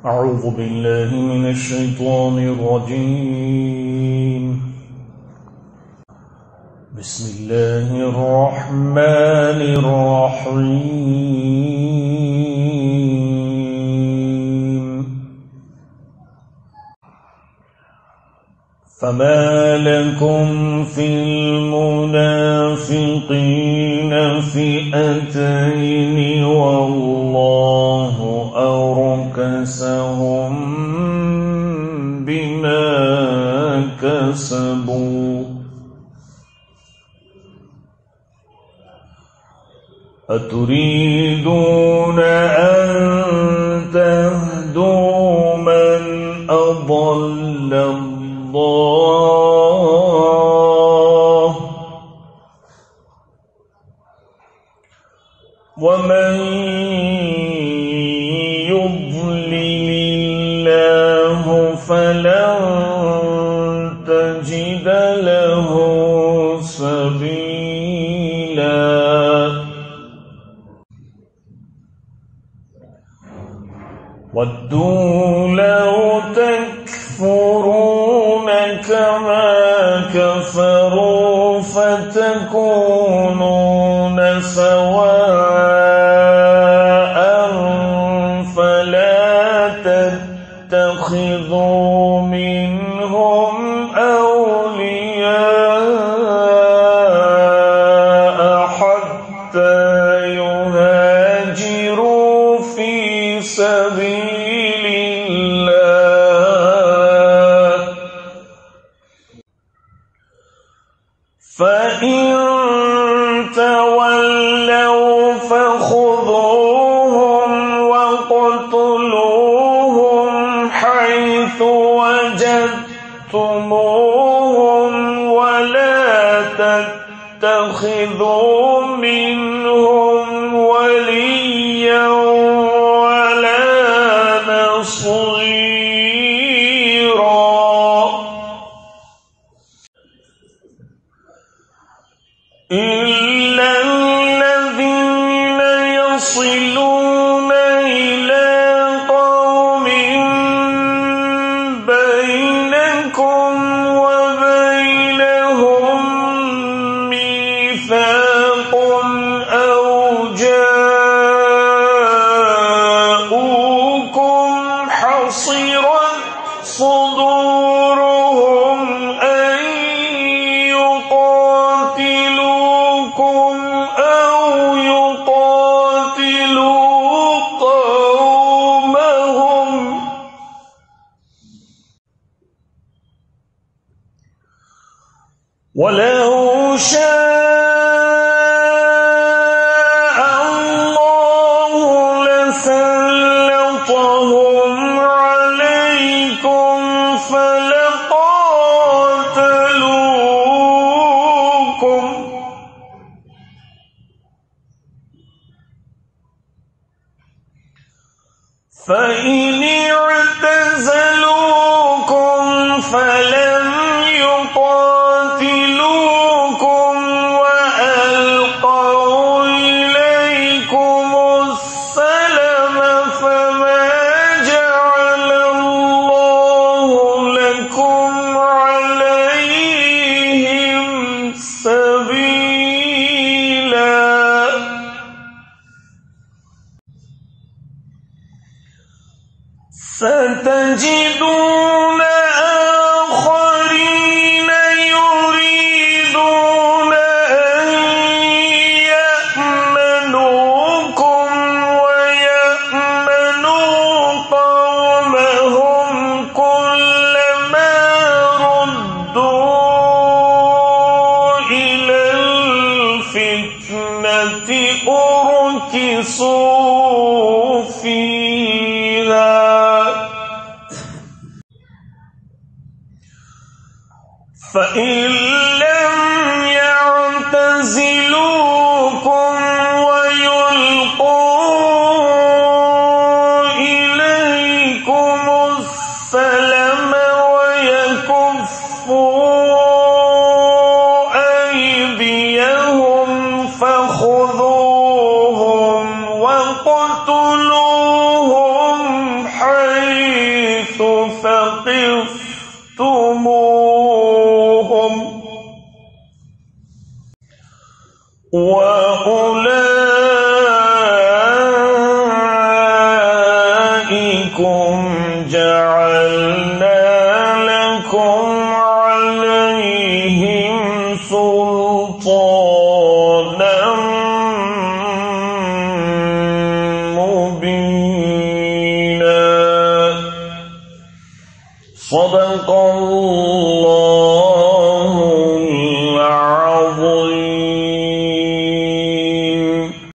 أعوذ بالله من الشيطان الرجيم. بسم الله الرحمن الرحيم. فما لكم في المنافقين فئتين والله أركسهم بما كسبوا أتريدون أن تهدوا من أضل الله ومن يضلل الله فلن تجد له سبيلا ودوا لو تكفرون كما كفروا فتكونون سواء فلا تتخذوا منهم أولياء حتى يهاجروا في سبيل الله فإن تولوا فخذوهم واقتلوهم حيث وجدتموهم ولا تتخذوا منهم وليا ولا نصيرا إلا الذين يصلون إلى قوم بينكم وبينهم ميثاق أو جاءوكم حصرت صدورهم أن يقاتلوكم أو يقاتلوا قومهم ولو شاء الله لسلطهم عليكم فلقاتلوكم فإن اعتزلوكم فلم يقاتلوكم وألقوا إليكم السلم فما جعل الله لكم عليهم سبيلا ستجدون آخرين يريدون أن يأمنوكم ويأمنوا قومهم كلما ردوا إلى الفتنة أركسوا فيها فإن لم يعتزلوكم ويلقوا إليكم السلم ويكفوا أيديهم فخذوهم واقتلوهم حيث حيث ثقفتموهم وأولئكم جعلنا لكم عليهم سلطانا مبينا. صدق الله